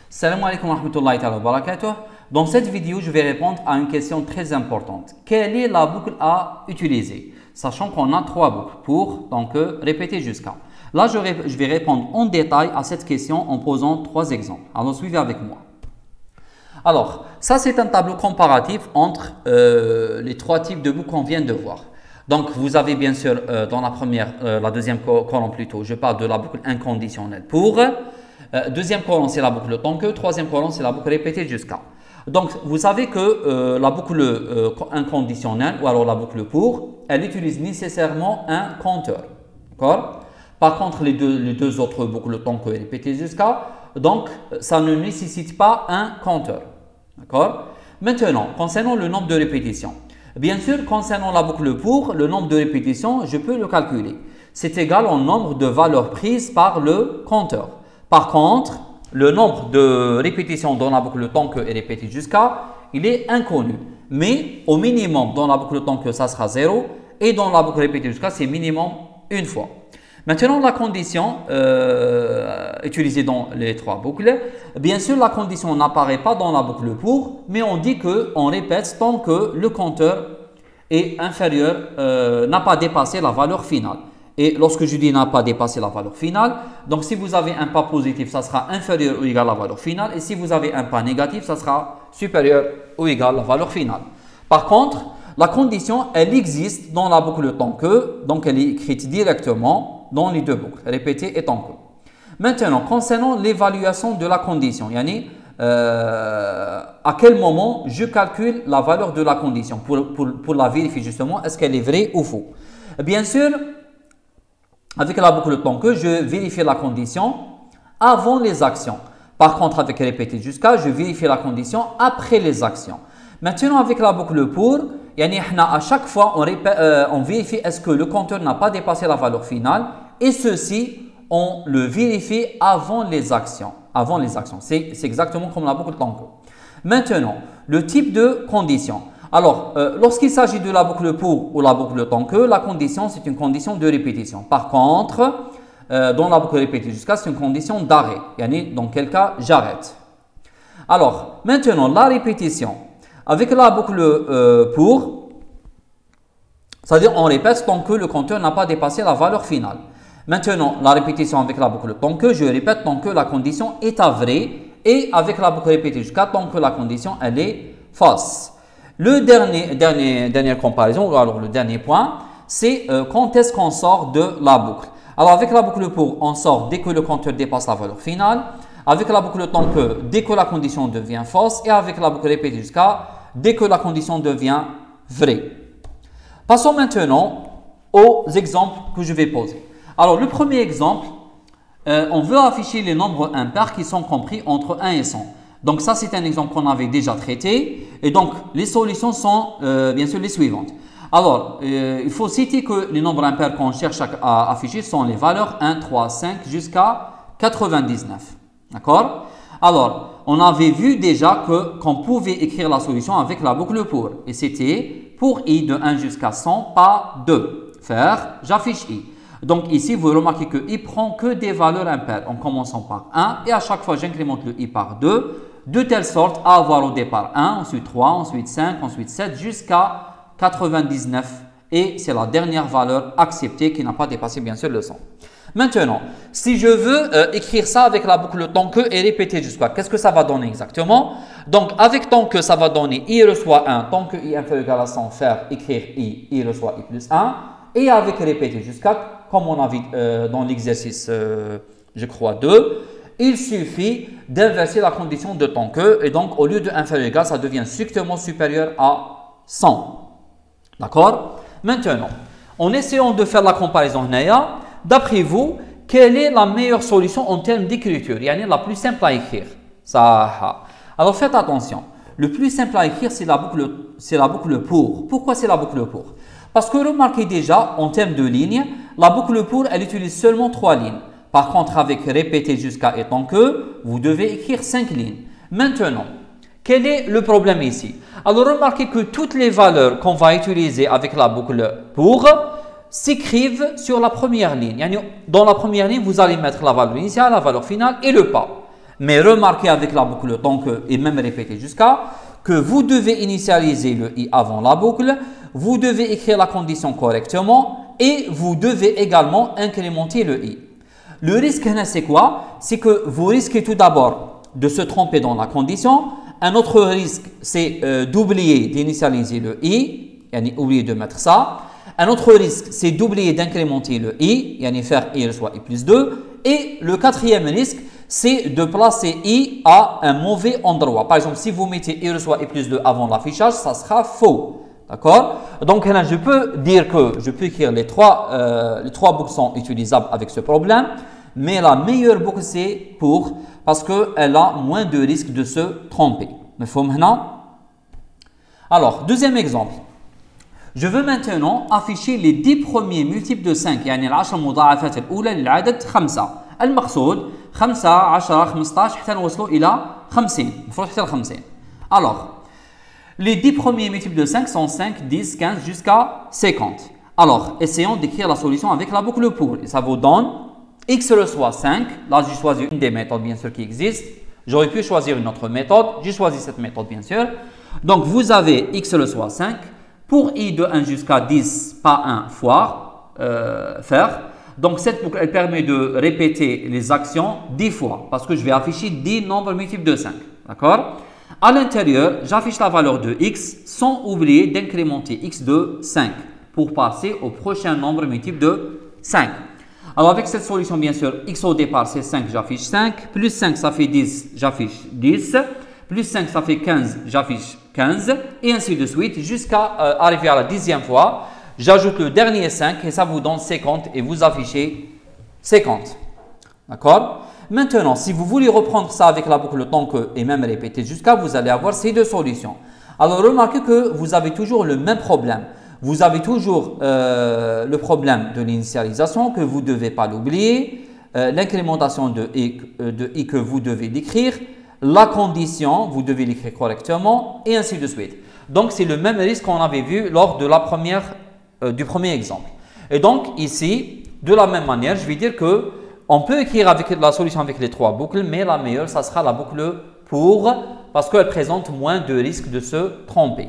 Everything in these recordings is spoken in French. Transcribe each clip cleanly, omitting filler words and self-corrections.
Salam alaikum wa rahmatullahi wa barakatuh. Dans cette vidéo, je vais répondre à une question très importante. Quelle est la boucle à utiliser? Sachant qu'on a trois boucles pour répéter jusqu'à. Là, je vais répondre en détail à cette question en posant trois exemples. Alors, suivez avec moi. Alors, ça, c'est un tableau comparatif entre les trois types de boucles qu'on vient de voir. Donc, vous avez bien sûr dans la deuxième colonne plutôt, je parle de la boucle inconditionnelle pour. Deuxième colonne, c'est la boucle tant que. Troisième colonne, c'est la boucle répétée jusqu'à. Donc, vous savez que la boucle inconditionnelle ou alors la boucle pour, elle utilise nécessairement un compteur. D'accord? Par contre, les deux autres boucles tant que et répétée jusqu'à, donc, ça ne nécessite pas un compteur. D'accord? Maintenant, concernant le nombre de répétitions. Bien sûr, concernant la boucle pour, le nombre de répétitions, je peux le calculer. C'est égal au nombre de valeurs prises par le compteur. Par contre, le nombre de répétitions dans la boucle tant que est répété jusqu'à, il est inconnu. Mais au minimum, dans la boucle tant que, ça sera 0. Et dans la boucle répétée jusqu'à, c'est minimum une fois. Maintenant, la condition utilisée dans les trois boucles, bien sûr, la condition n'apparaît pas dans la boucle pour, mais on dit qu'on répète tant que le compteur est inférieur, n'a pas dépassé la valeur finale. Et lorsque je dis n'a pas dépassé la valeur finale, donc si vous avez un pas positif, ça sera inférieur ou égal à la valeur finale. Et si vous avez un pas négatif, ça sera supérieur ou égal à la valeur finale. Par contre, la condition, elle existe dans la boucle tant que, donc elle est écrite directement dans les deux boucles, répétée et tant que. Maintenant, concernant l'évaluation de la condition, yani, à quel moment je calcule la valeur de la condition pour la vérifier justement, est-ce qu'elle est vraie ou faux? Bien sûr, avec la boucle tant que, je vérifie la condition avant les actions. Par contre, avec répété jusqu'à, je vérifie la condition après les actions. Maintenant, avec la boucle pour, à chaque fois, on vérifie est-ce que le compteur n'a pas dépassé la valeur finale et ceci, on le vérifie avant les actions. Avant les actions, c'est exactement comme la boucle tant que. Maintenant, le type de condition. Alors, lorsqu'il s'agit de la boucle pour ou la boucle tant que, la condition, c'est une condition de répétition. Par contre, dans la boucle répétée jusqu'à, c'est une condition d'arrêt. Dans quel cas, j'arrête. Alors, maintenant, la répétition. Avec la boucle pour, c'est-à-dire on répète tant que le compteur n'a pas dépassé la valeur finale. Maintenant, la répétition avec la boucle tant que, je répète tant que la condition est vraie et avec la boucle répétée jusqu'à tant que la condition elle est fausse. Le dernière comparaison, ou alors le dernier point, c'est quand est-ce qu'on sort de la boucle. Alors avec la boucle pour, on sort dès que le compteur dépasse la valeur finale. Avec la boucle tant que, dès que la condition devient fausse. Et avec la boucle répétée jusqu'à, dès que la condition devient vraie. Passons maintenant aux exemples que je vais poser. Alors le premier exemple, on veut afficher les nombres impairs qui sont compris entre 1 et 100. Donc ça, c'est un exemple qu'on avait déjà traité. Et donc, les solutions sont bien sûr les suivantes. Alors, il faut citer que les nombres impairs qu'on cherche à afficher sont les valeurs 1, 3, 5 jusqu'à 99. D'accord? Alors, on avait vu déjà qu'on pouvait écrire la solution avec la boucle pour. Et c'était pour i de 1 jusqu'à 100, pas 2. Faire, j'affiche i. Donc ici, vous remarquez que i prend que des valeurs impaires en commençant par 1. Et à chaque fois, j'incrémente le i par 2. De telle sorte à avoir au départ 1, ensuite 3, ensuite 5, ensuite 7 jusqu'à 99. Et c'est la dernière valeur acceptée qui n'a pas dépassé bien sûr le 100. Maintenant, si je veux écrire ça avec la boucle tant que et répéter jusqu'à, qu'est-ce que ça va donner exactement? Donc avec tant que, ça va donner i reçoit 1, tant que i inférieur égal à 100, faire écrire i reçoit i plus 1. Et avec répéter jusqu'à, comme on a vu dans l'exercice, je crois 2, il suffit d'inverser la condition de tant que, et donc au lieu de inférieur égal, ça devient strictement supérieur à 100. D'accord? Maintenant, en essayant de faire la comparaison, d'après vous, quelle est la meilleure solution en termes d'écriture? La plus simple à écrire. Alors faites attention. Le plus simple à écrire, c'est la boucle pour. Pourquoi c'est la boucle pour? Parce que remarquez déjà, en termes de lignes, la boucle pour, elle utilise seulement 3 lignes. Par contre, avec répéter jusqu'à et tant que, vous devez écrire 5 lignes. Maintenant, quel est le problème ici? Alors, remarquez que toutes les valeurs qu'on va utiliser avec la boucle pour s'écrivent sur la première ligne. Dans la première ligne, vous allez mettre la valeur initiale, la valeur finale et le pas. Mais remarquez avec la boucle tant que, et même répétez jusqu'à, que vous devez initialiser le i avant la boucle, vous devez écrire la condition correctement et vous devez également incrémenter le i. Le risque, c'est quoi? C'est que vous risquez tout d'abord de se tromper dans la condition. Un autre risque, c'est d'oublier d'initialiser le i, oublier de mettre ça. Un autre risque, c'est d'oublier d'incrémenter le i, faire i reçoit i plus 2. Et le quatrième risque, c'est de placer i à un mauvais endroit. Par exemple, si vous mettez i reçoit i plus 2 avant l'affichage, ça sera faux. D'accord? Donc là, je peux dire que je peux écrire les trois boucles sont utilisables avec ce problème, mais la meilleure boucle c'est pour, parce qu'elle a moins de risque de se tromper. Alors, deuxième exemple. Je veux maintenant afficher les 10 premiers multiples de 5 يعني ال10 مضاعفات الأولى للعدد 5. المقصود 5 10 15 حتى نوصلوا إلى 50 المفروض حتى ل 50. Alors, les 10 premiers multiples de 5 sont 5, 10, 15 jusqu'à 50. Alors, essayons d'écrire la solution avec la boucle pour. Et ça vous donne x reçoit 5. Là, j'ai choisi une des méthodes bien sûr qui existent. J'aurais pu choisir une autre méthode. J'ai choisi cette méthode bien sûr. Donc, vous avez x reçoit 5. Pour i de 1 jusqu'à 10, pas 1 fois, faire. Donc, cette boucle, elle permet de répéter les actions 10 fois. Parce que je vais afficher 10 nombres multiples de 5. D'accord? À l'intérieur, j'affiche la valeur de x sans oublier d'incrémenter x de 5 pour passer au prochain nombre multiple de 5. Alors, avec cette solution, bien sûr, x au départ, c'est 5, j'affiche 5. Plus 5, ça fait 10, j'affiche 10. Plus 5, ça fait 15, j'affiche 15. Et ainsi de suite, jusqu'à arriver à la 10e fois. J'ajoute le dernier 5 et ça vous donne 50 et vous affichez 50. D'accord? Maintenant, si vous voulez reprendre ça avec la boucle tant que et même répéter jusqu'à, vous allez avoir ces deux solutions. Alors, remarquez que vous avez toujours le même problème. Vous avez toujours le problème de l'initialisation que vous ne devez pas l'oublier, l'incrémentation de i que vous devez l'écrire, la condition, vous devez l'écrire correctement et ainsi de suite. Donc, c'est le même risque qu'on avait vu lors de du premier exemple. Et donc, ici, de la même manière, je vais dire que on peut écrire avec la solution avec les trois boucles, mais la meilleure, ça sera la boucle pour, parce qu'elle présente moins de risques de se tromper.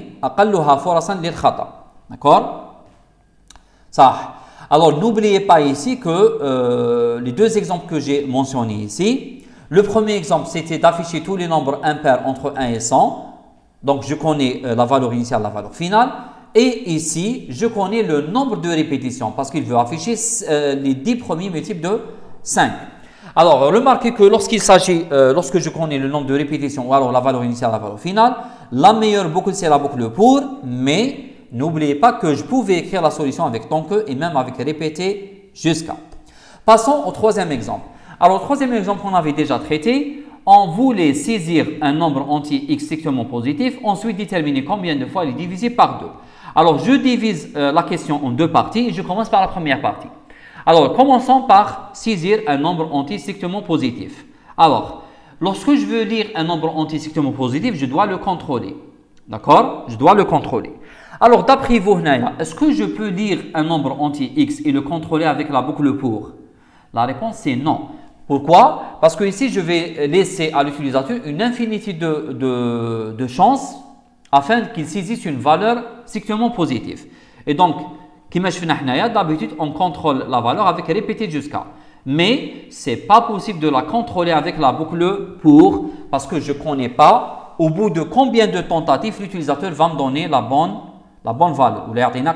D'accord? Ça. Alors, n'oubliez pas ici que les deux exemples que j'ai mentionnés ici, le premier exemple, c'était d'afficher tous les nombres impairs entre 1 et 100. Donc, je connais la valeur initiale, la valeur finale. Et ici, je connais le nombre de répétitions parce qu'il veut afficher les 10 premiers multiples de 5. Alors, remarquez que lorsqu'il s'agit, lorsque je connais le nombre de répétitions ou alors la valeur initiale, la valeur finale, la meilleure boucle, c'est la boucle pour, mais n'oubliez pas que je pouvais écrire la solution avec tant que et même avec répéter jusqu'à. Passons au troisième exemple. Alors, le troisième exemple qu'on avait déjà traité, on voulait saisir un nombre entier x strictement positif, ensuite déterminer combien de fois il est divisé par 2. Alors, je divise la question en deux parties et je commence par la première partie. Alors, commençons par saisir un nombre entier strictement positif. Alors, lorsque je veux lire un nombre entier strictement positif, je dois le contrôler. D'accord? Je dois le contrôler. Alors, d'après vous, est-ce que je peux lire un nombre entier x et le contrôler avec la boucle pour? La réponse, c'est non. Pourquoi? Parce que ici, je vais laisser à l'utilisateur une infinité de chances afin qu'il saisisse une valeur strictement positive. Et donc, d'habitude, on contrôle la valeur avec répéter jusqu'à. Mais ce n'est pas possible de la contrôler avec la boucle pour, parce que je ne connais pas au bout de combien de tentatives l'utilisateur va me donner la bonne valeur.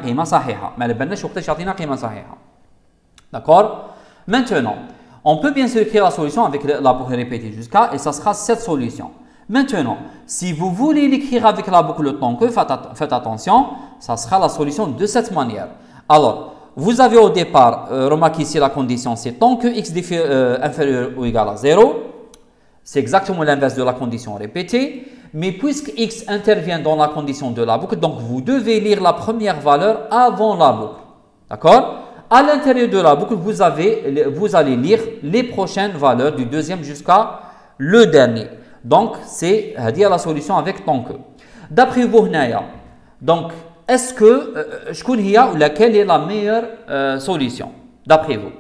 D'accord? Maintenant, on peut bien sûr écrire la solution avec la boucle répétée jusqu'à et ça sera cette solution. Maintenant, si vous voulez l'écrire avec la boucle tant que, faites attention, ça sera la solution de cette manière. Alors, vous avez au départ, remarquez ici la condition, c'est tant que x inférieur ou égal à 0. C'est exactement l'inverse de la condition répétée. Mais puisque x intervient dans la condition de la boucle, donc vous devez lire la première valeur avant la boucle. D'accord? À l'intérieur de la boucle, vous allez lire les prochaines valeurs du deuxième jusqu'à le dernier. Donc, c'est dire la solution avec tant que. D'après vous, donc, est-ce que, quelle est la meilleure solution? D'après vous.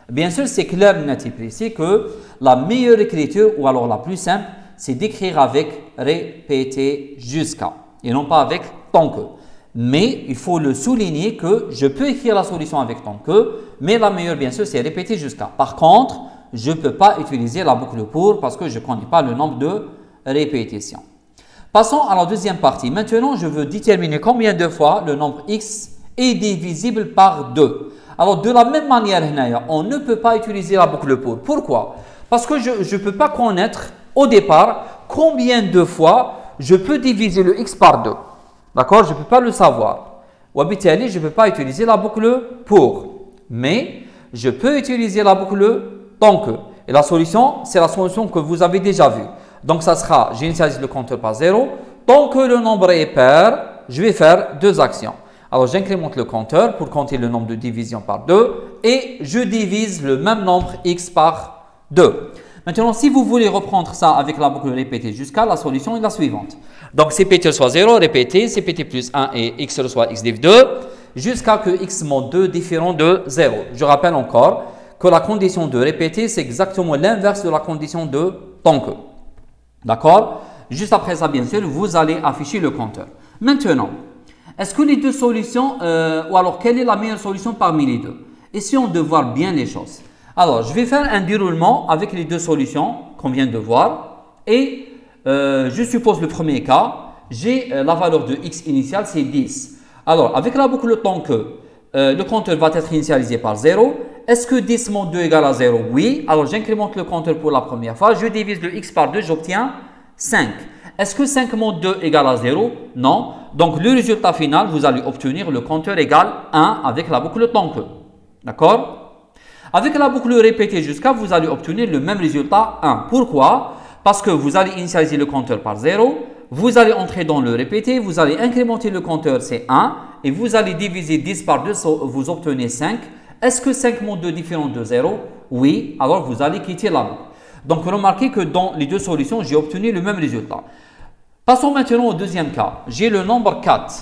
Bien sûr, c'est clair, net et précis que la meilleure écriture, ou alors la plus simple, c'est d'écrire avec répéter jusqu'à et non pas avec tant que. Mais il faut le souligner que je peux écrire la solution avec tant que, mais la meilleure, bien sûr, c'est répéter jusqu'à. Par contre, je ne peux pas utiliser la boucle pour parce que je ne connais pas le nombre de répétitions. Passons à la deuxième partie. Maintenant, je veux déterminer combien de fois le nombre x est divisible par 2. Alors, de la même manière, on ne peut pas utiliser la boucle pour. Pourquoi? Parce que je ne peux pas connaître au départ combien de fois je peux diviser le x par 2. D'accord? Je ne peux pas le savoir. Ou habituellement, je ne peux pas utiliser la boucle pour. Mais je peux utiliser la boucle tant que. Et la solution, c'est la solution que vous avez déjà vue. Donc, ça sera, j'initialise le compteur par 0. Tant que le nombre est pair, je vais faire deux actions. Alors, j'incrémente le compteur pour compter le nombre de divisions par 2 et je divise le même nombre x par 2. Maintenant, si vous voulez reprendre ça avec la boucle répétée jusqu'à, la solution est la suivante. Donc, CPT reçoit 0, répété, CPT plus 1 et x reçoit x div 2 jusqu'à que x mod 2 différent de 0. Je rappelle encore que la condition de répéter, c'est exactement l'inverse de la condition de tant que. D'accord? Juste après ça, bien sûr, vous allez afficher le compteur. Maintenant, est-ce que les deux solutions, ou alors quelle est la meilleure solution parmi les deux? Essayons de voir bien les choses. Alors, je vais faire un déroulement avec les deux solutions qu'on vient de voir. Et je suppose le premier cas, j'ai la valeur de x initiale, c'est 10. Alors, avec la boucle tant que, le compteur va être initialisé par 0. Est-ce que 10 mod 2 égale à 0? Oui. Alors, j'incrémente le compteur pour la première fois. Je divise le x par 2, j'obtiens 5. Est-ce que 5 mod 2 égale à 0? Non. Donc, le résultat final, vous allez obtenir le compteur égale 1 avec la boucle tant que. D'accord? Avec la boucle répétée jusqu'à, vous allez obtenir le même résultat 1. Pourquoi? Parce que vous allez initialiser le compteur par 0. Vous allez entrer dans le répété. Vous allez incrémenter le compteur, c'est 1. Et vous allez diviser 10 par 2, vous obtenez 5. Est-ce que 5 mod 2 différent de 0? Oui. Alors, vous allez quitter la boucle. Donc, remarquez que dans les deux solutions, j'ai obtenu le même résultat. Passons maintenant au deuxième cas. J'ai le nombre 4.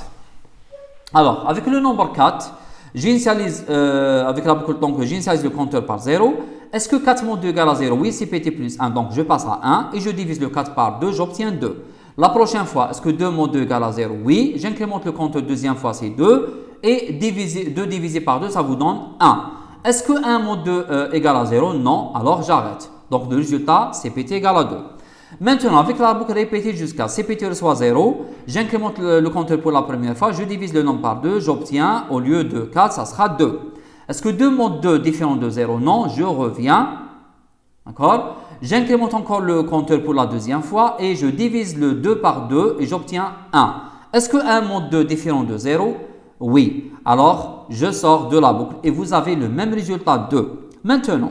Alors, avec le nombre 4, j'initialise, avec la boucle tant que j'initialise le compteur par 0. Est-ce que 4 mod 2 égale à 0? Oui, c'est pt plus 1. Donc, je passe à 1 et je divise le 4 par 2, j'obtiens 2. La prochaine fois, est-ce que 2 mod 2 égale à 0? Oui. J'incrémente le compteur deuxième fois, c'est 2. Et 2 divisé par 2, ça vous donne 1. Est-ce que 1 mod 2 égale à 0? Non. Alors, j'arrête. Donc, le résultat, c'est pt égale à 2. Maintenant, avec la boucle répétée jusqu'à CPT reçoit 0, j'incrémente le compteur pour la première fois, je divise le nombre par 2, j'obtiens, au lieu de 4, ça sera 2. Est-ce que 2 mod 2 différent de 0? Non, je reviens. D'accord? J'incrémente encore le compteur pour la deuxième fois et je divise le 2 par 2 et j'obtiens 1. Est-ce que 1 mod 2 différent de 0? Oui. Alors, je sors de la boucle et vous avez le même résultat 2. Maintenant,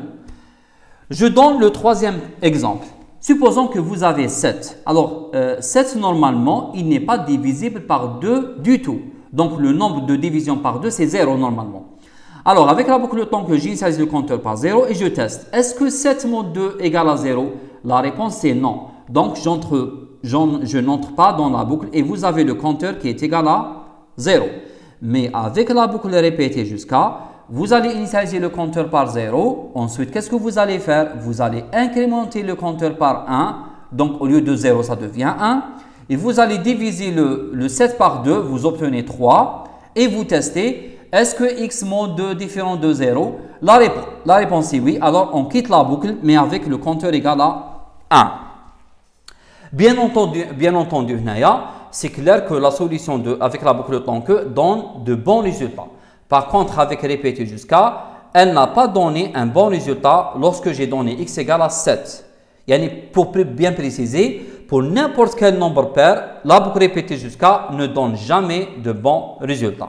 je donne le troisième exemple. Supposons que vous avez 7. Alors, 7, normalement, il n'est pas divisible par 2 du tout. Donc, le nombre de divisions par 2, c'est 0 normalement. Alors, avec la boucle tant que j'initialise le compteur par 0 et je teste. Est-ce que 7 mod 2 égale à 0? La réponse, c'est non. Donc, je n'entre pas dans la boucle et vous avez le compteur qui est égal à 0. Mais avec la boucle répétée jusqu'à, vous allez initialiser le compteur par 0. Ensuite, qu'est-ce que vous allez faire? Vous allez incrémenter le compteur par 1. Donc, au lieu de 0, ça devient 1. Et vous allez diviser le 7 par 2. Vous obtenez 3. Et vous testez. Est-ce que x mod 2 différent de 0? La réponse est oui. Alors, on quitte la boucle, mais avec le compteur égal à 1. Bien entendu, Naya, c'est clair que la solution avec la boucle tant que donne de bons résultats. Par contre, avec répété jusqu'à, elle n'a pas donné un bon résultat lorsque j'ai donné x égale à 7. Pour bien préciser, pour n'importe quel nombre pair, la boucle répétée jusqu'à ne donne jamais de bons résultats.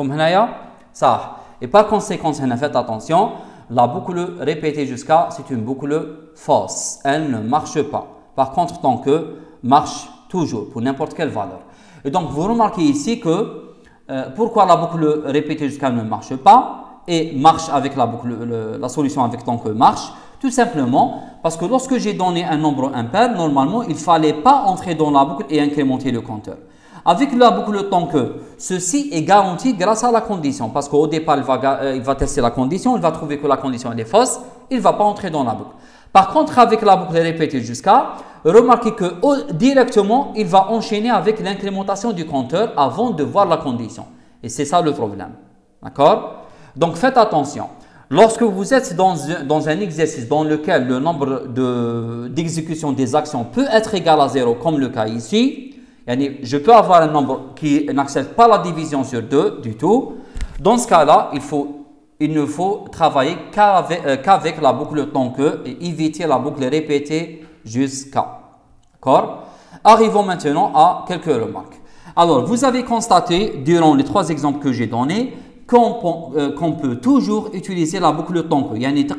Ça. Et par conséquent, faites attention, la boucle répétée jusqu'à, c'est une boucle fausse. Elle ne marche pas. Par contre, tant que marche toujours pour n'importe quelle valeur. Et donc, vous remarquez ici que pourquoi la boucle répétée jusqu'à ne marche pas et marche avec la boucle, la solution avec tant que marche? Tout simplement parce que lorsque j'ai donné un nombre impair, normalement, il ne fallait pas entrer dans la boucle et incrémenter le compteur. Avec la boucle tant que, ceci est garanti grâce à la condition. Parce qu'au départ, il va tester la condition, il va trouver que la condition est fausse, il ne va pas entrer dans la boucle. Par contre, avec la boucle répétée jusqu'à, remarquez que directement, il va enchaîner avec l'incrémentation du compteur avant de voir la condition. Et c'est ça le problème. D'accord? Donc, faites attention. Lorsque vous êtes dans un exercice dans lequel le nombre d'exécution des actions peut être égal à 0, comme le cas ici, je peux avoir un nombre qui n'accepte pas la division sur 2 du tout. Dans ce cas-là, il ne faut travailler qu'avec la boucle tant que et éviter la boucle répétée jusqu'à. D'accord? Arrivons maintenant à quelques remarques. Alors, vous avez constaté durant les 3 exemples que j'ai donnés qu'on peut toujours utiliser la boucle tant que.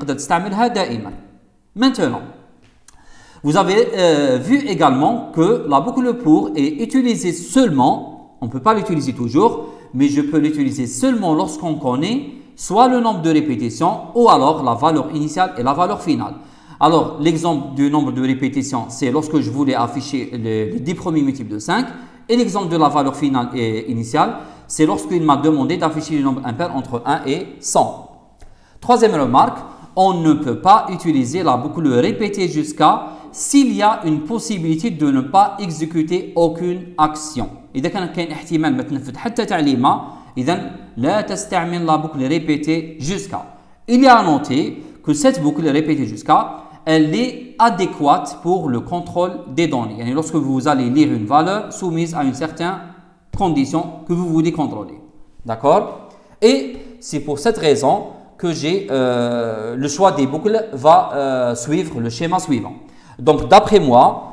Maintenant, vous avez vu également que la boucle pour est utilisée seulement, on ne peut pas l'utiliser toujours, mais je peux l'utiliser seulement lorsqu'on connaît soit le nombre de répétitions ou alors la valeur initiale et la valeur finale. Alors, l'exemple du nombre de répétitions, c'est lorsque je voulais afficher les 10 premiers multiples de 5. Et l'exemple de la valeur finale et initiale, c'est lorsqu'il m'a demandé d'afficher le nombre impair entre 1 et 100. Troisième remarque, on ne peut pas utiliser la boucle répétée jusqu'à s'il y a une possibilité de ne pas exécuter aucune action. إذا كان احتمال ما تنفذ حتى تعليمة، إذن لا تستعمل la boucle répétée jusqu'à. Il y a à noter que cette boucle répétée jusqu'à, elle est adéquate pour le contrôle des données. Et lorsque vous allez lire une valeur soumise à une certaine condition que vous voulez contrôler. D'accord? Et c'est pour cette raison que le choix des boucles va suivre le schéma suivant. Donc, d'après moi,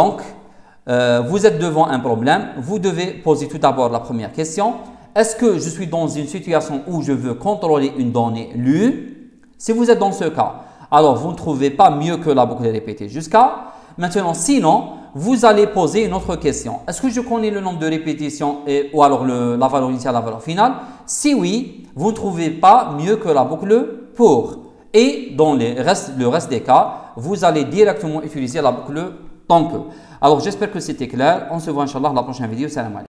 vous êtes devant un problème. Vous devez poser tout d'abord la première question. Est-ce que je suis dans une situation où je veux contrôler une donnée lue? Si vous êtes dans ce cas, alors vous ne trouvez pas mieux que la boucle répétée jusqu'à. Maintenant, sinon, vous allez poser une autre question. Est-ce que je connais le nombre de répétitions ou alors la valeur initiale, la valeur finale? Si oui, vous ne trouvez pas mieux que la boucle pour. Et dans le reste des cas, vous allez directement utiliser la boucle tant que. Alors, j'espère que c'était clair. On se voit, Inch'Allah, dans la prochaine vidéo. Salam alaikum.